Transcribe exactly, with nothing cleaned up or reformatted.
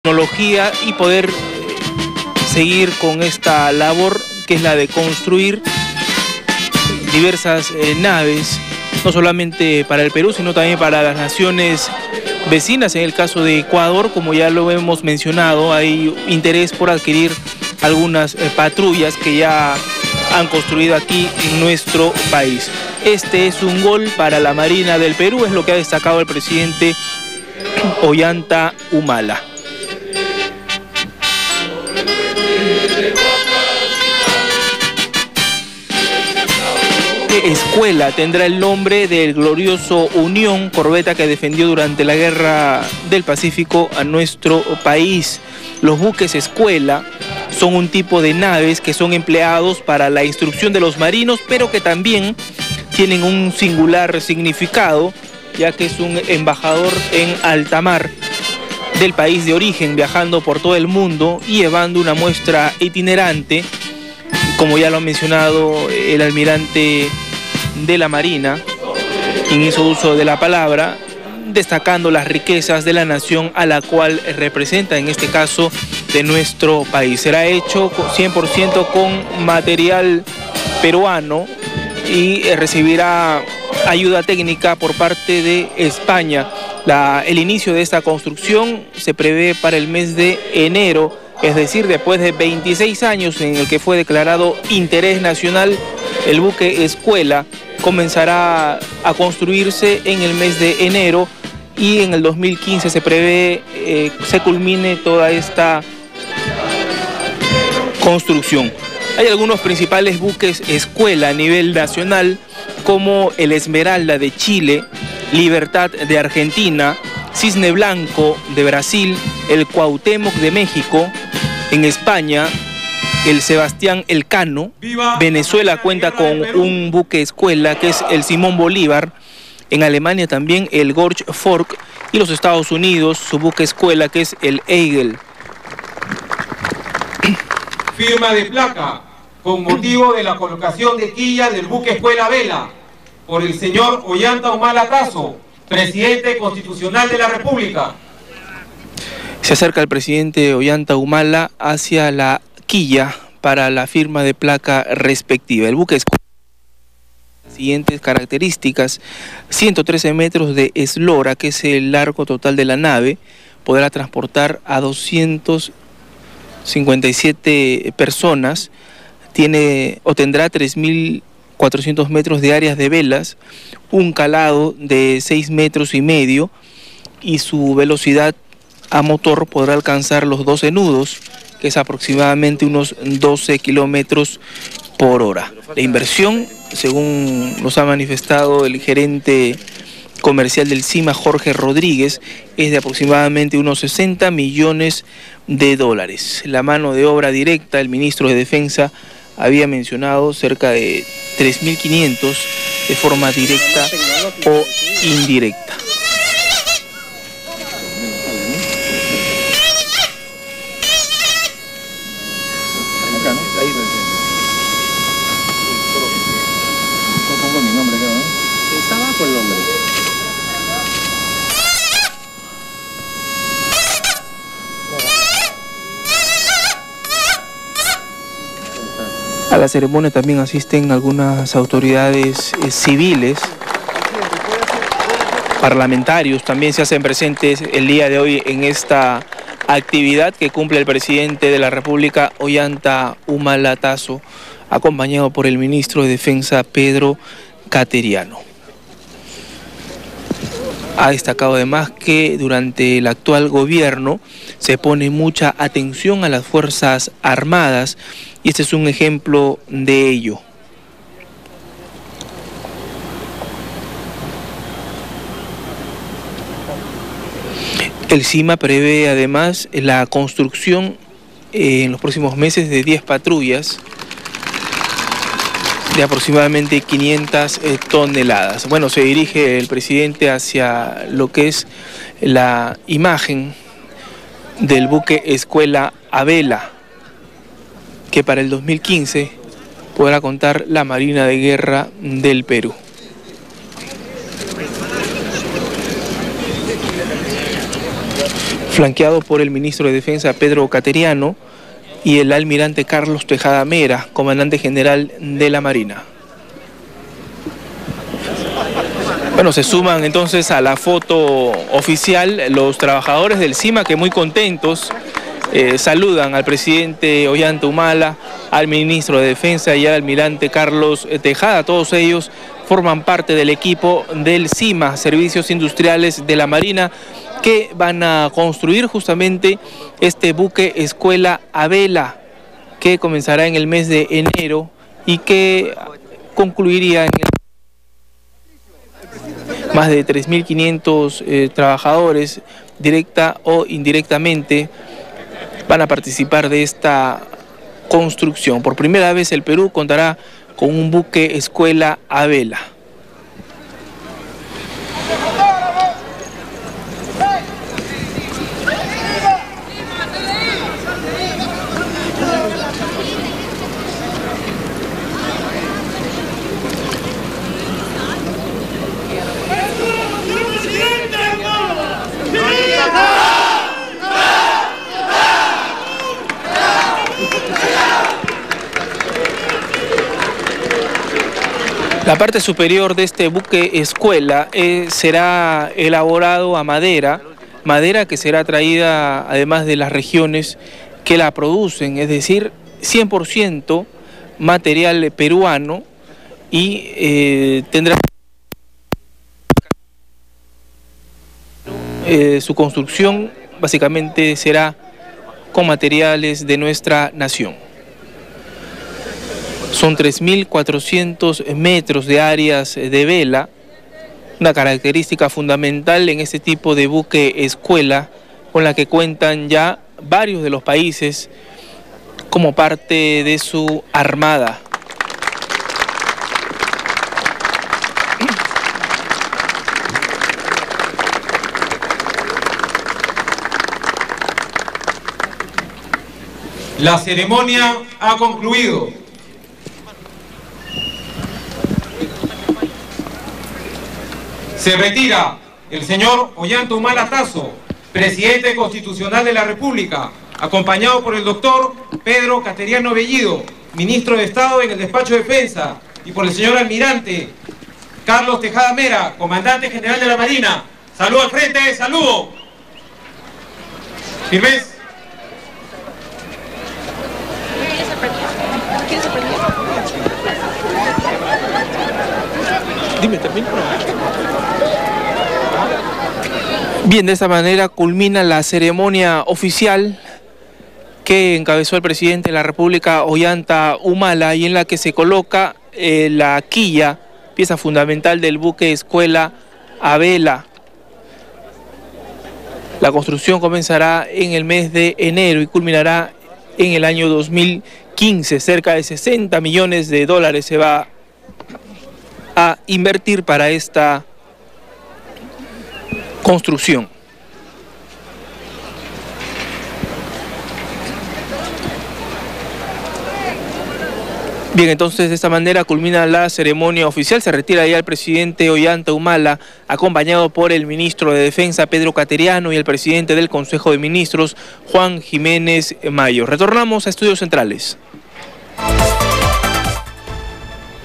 tecnología y poder seguir con esta labor que es la de construir diversas eh, naves, no solamente para el Perú, sino también para las naciones vecinas. En el caso de Ecuador, como ya lo hemos mencionado, hay interés por adquirir algunas eh, patrullas que ya han construido aquí en nuestro país. Este es un gol para la Marina del Perú, es lo que ha destacado el presidente Ollanta Humala. Escuela tendrá el nombre del glorioso Unión, corbeta que defendió durante la Guerra del Pacífico a nuestro país. Los buques escuela son un tipo de naves que son empleados para la instrucción de los marinos, pero que también tienen un singular significado, ya que es un embajador en alta mar del país de origen, viajando por todo el mundo y llevando una muestra itinerante, como ya lo ha mencionado el almirante de la Marina, quien hizo uso de la palabra, destacando las riquezas de la nación a la cual representa, en este caso de nuestro país. Será hecho cien por ciento con material peruano y recibirá ayuda técnica por parte de España. La, el inicio de esta construcción se prevé para el mes de enero, es decir, después de veintiséis años en el que fue declarado interés nacional, el buque escuela comenzará a construirse en el mes de enero y en el dos mil quince se prevé eh, se culmine toda esta construcción. Hay algunos principales buques escuela a nivel nacional, como el Esmeralda de Chile, Libertad de Argentina, Cisne Blanco de Brasil, el Cuauhtémoc de México. En España, el Sebastián Elcano. Venezuela cuenta con un buque escuela que es el Simón Bolívar. En Alemania también el Gorch Fork, y los Estados Unidos su buque escuela que es el Eagle. Firma de placa con motivo de la colocación de quilla del buque escuela Vela por el señor Ollanta Humala Tasso, presidente constitucional de la República. Se acerca el presidente Ollanta Humala hacia la quilla para la firma de placa respectiva. El buque escuela, siguientes características: ciento trece metros de eslora, que es el largo total de la nave, podrá transportar a doscientas cincuenta y siete personas, tiene o tendrá tres mil cuatrocientos metros de áreas de velas, un calado de seis metros y medio y su velocidad a motor podrá alcanzar los doce nudos, que es aproximadamente unos doce kilómetros por hora. La inversión, según nos ha manifestado el gerente comercial del CIMA, Jorge Rodríguez, es de aproximadamente unos sesenta millones de dólares. La mano de obra directa, el ministro de Defensa había mencionado cerca de tres mil quinientos de forma directa o indirecta. A la ceremonia también asisten algunas autoridades eh, civiles, parlamentarios también se hacen presentes el día de hoy en esta actividad que cumple el presidente de la República, Ollanta Humala Tasso, acompañado por el ministro de Defensa, Pedro Cateriano. Ha destacado además que durante el actual gobierno se pone mucha atención a las Fuerzas Armadas y este es un ejemplo de ello. El CIMA prevé además la construcción eh, en los próximos meses de diez patrullas de aproximadamente quinientas eh, toneladas. Bueno, se dirige el presidente hacia lo que es la imagen del buque escuela a vela, que para el dos mil quince podrá contar la Marina de Guerra del Perú. flanqueado por el ministro de Defensa Pedro Cateriano y el almirante Carlos Tejada Mera, comandante general de la Marina. Bueno, se suman entonces a la foto oficial los trabajadores del CIMA, que muy contentos eh, saludan al presidente Ollanta Humala, al ministro de Defensa y al almirante Carlos Tejada. Todos ellos forman parte del equipo del CIMA, Servicios Industriales de la Marina, que van a construir justamente este buque escuela a vela, que comenzará en el mes de enero y que concluiría en el... Más de tres mil quinientos eh, trabajadores, directa o indirectamente, van a participar de esta construcción. Por primera vez el Perú contará con un buque escuela a vela. La parte superior de este buque escuela eh, será elaborado a madera, madera que será traída además de las regiones que la producen, es decir, cien por ciento material peruano, y eh, tendrá eh, su construcción básicamente será con materiales de nuestra nación. Son tres mil cuatrocientos metros de áreas de vela, una característica fundamental en este tipo de buque escuela con la que cuentan ya varios de los países como parte de su armada. La ceremonia ha concluido. Se retira el señor Ollanta Humala Tasso, presidente constitucional de la República, acompañado por el doctor Pedro Cateriano Bellido, ministro de Estado en el despacho de Defensa, y por el señor almirante Carlos Tejada Mera, comandante general de la Marina. Saludo al frente, saludo. Firmez. Dime, termino. Bien, de esta manera culmina la ceremonia oficial que encabezó el presidente de la República, Ollanta Humala, y en la que se coloca eh, la quilla, pieza fundamental del buque escuela a vela. La construcción comenzará en el mes de enero y culminará en el año dos mil quince. Cerca de sesenta millones de dólares se va a invertir para esta construcción. Bien, entonces de esta manera culmina la ceremonia oficial. Se retira ya el presidente Ollanta Humala, acompañado por el ministro de Defensa Pedro Cateriano y el presidente del Consejo de Ministros Juan Jiménez Mayo. Retornamos a Estudios Centrales.